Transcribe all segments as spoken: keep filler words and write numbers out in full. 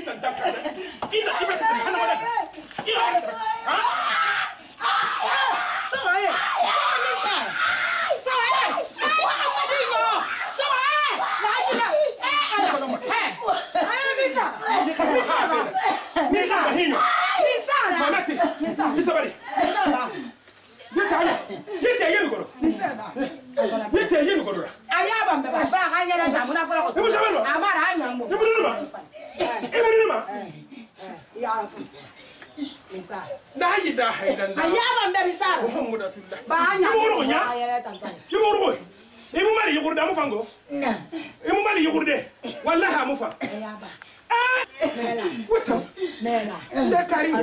kita daka kita ibe hana wala ila ha so eh ni ka so eh wa ma di no so eh la di na eh ala eh ay misa misa bahinyo misa mamati misa bari misa la yete ayo yete yenu goro misa la yete yenu goro ayaba mbeba ba ka nyala ta muna fara ko amara anyamu ibunu ma ibunu ma ya misa da yi da haidan da ayaba mbeba misa muhammadu rasulullah ba anyamu yimoro nya ayara tantan yimoro imu mari yugurde amu fango na imu mari yugurde wallahi amu fa ayaba ah mela wata mela le kari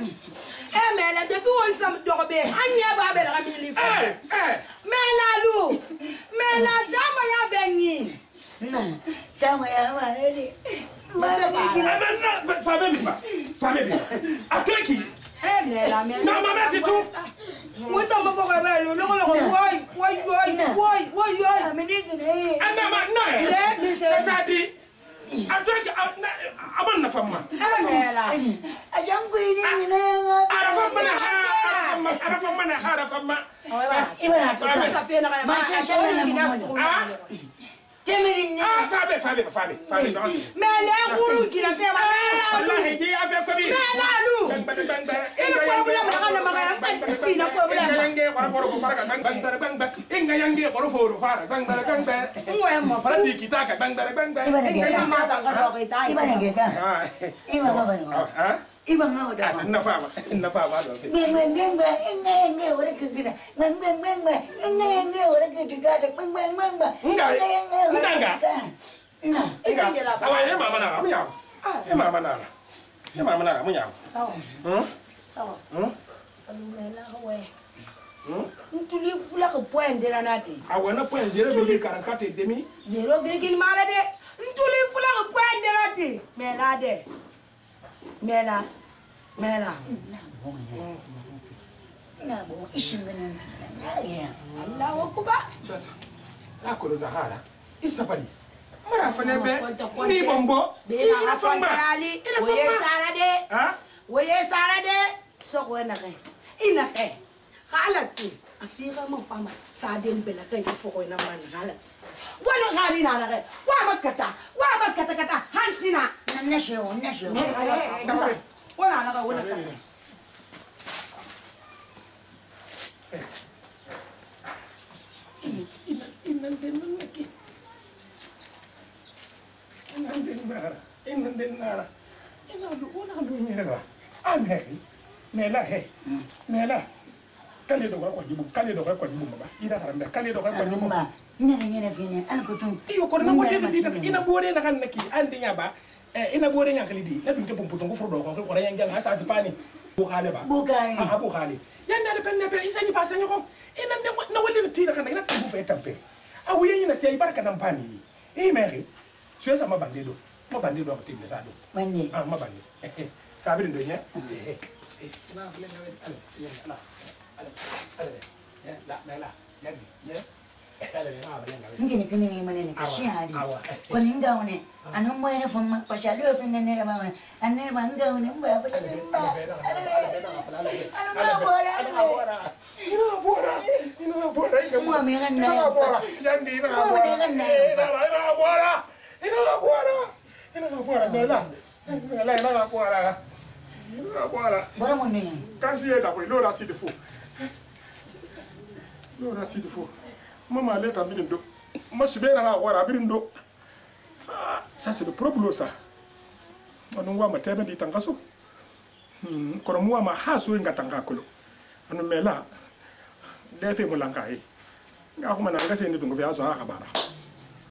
eh mela depuis on sam dobe anya ba be la mi fa eh eh mela lu mela dama ya benyi na tama ya mare ni mare ni kina na fa be mi ba fa be mi ateki eh mela mela na mama ti tu wota mo bo ba lu lo lo woy woy woy woy woy woy amini kina ana ma no le mi se tadi ateki aban na famma eh mela ajam ko ini ngina nga ara famma na ara famma na ara famma ibara ta fe na ma masha Allah ah temerin ni ah fa be fa be fa be fa be dans mela nguru kina fe ma wallahi di affaire ko bi mela lu ina problem na kana ma ga tina problem yange ko ko ko baraka bang bang bang bang inga yange ko foro fara bang bang bang bang ngwe mo fa farati kita ka bang bang bang bang ibara ge ina ma ta ga do ga ta ibara ge ka ah ibara ba ngo ah ibara ngo da na fa na fa ba do ngeng ngeng ngeng ba inga inga ora ke gina ngeng ngeng ngeng ba inga inga ora ke tiga de bang bang bang ba nga nga na nga awa ye mama na mu yawo ye mama na ye mama na mu yawo sawa hmm sawa hmm alumela we hmm ntuli fula ko point de la nati awa na point zero virgule quarante-quatre et demi zero virgule mala de ntuli fula ko point de nati mela de mela mela na bo ishingana na ya Allahu akbar la ko da hala isapali mara fane be ni bombo bela ina afan famba ali ina oye famba sara de ha oye sara de soko na ke ina ke halatu afira mo fama sa den bela ke foko na man halatu wala gari na na ke wa makata wa makata kata hantina na nasho nasho wala na ka wala ka Inan din lagi. Inan din nara. Inan din nara. Inan lu una lu nyera. Ame. Mela he. Mela. Kale do ko jibu, kale do ko jibu ba. Ida harambe, kale do ko jibu. ma nyere nyere fini an ko tun Iyo ko na wodi di tan ina bore na kan naki andi nya ba. Eh ina bore nya kali di. Na dun te pompo ko furo do ko ko ran yang asa sipani. Bu khale ba. bukari Ah bu khale. Yanda de penne pe isa ni pasa nyako. Ina de na wodi ti na kan ina tu fe tampe. Awu yenyi na sei barka nan pani. Eh meri. Sio sama bandido. Ma bandido ko tigle sa do. wani Ah ma bandido. Sabirin do nya. Eh eh. Na fle na we. Ale. Ala. Ale. Ale. Ya la la la. Ya ni. Ya. Ale na ba yang gawe. ngene kene ni mane ne kashi hadi ko ninga one anan mo ene fomma ko shali o finne ne ba wane anne manga one mba ba ba ana bora Ina bora. Ina bora. mo me ganna Ina bora. Yandi ina mo bora. me ganna Ina ina bora. Ina bora. Ina bora. Mela. Mela ina bora. Ina bora. bora mo ne Kasi ye da ko lo rasi de fo. Lo rasi de fo. Mama le ta birin do. Ma sube na bora birin do. Ça c'est le problème ça. On voit ma tête di tangaso. Hmm, ko mo ma haso ngatanga ko. Anu mela. Defe mo lankai. Nga ko mana ngase ni dungo vya zo ha kabara.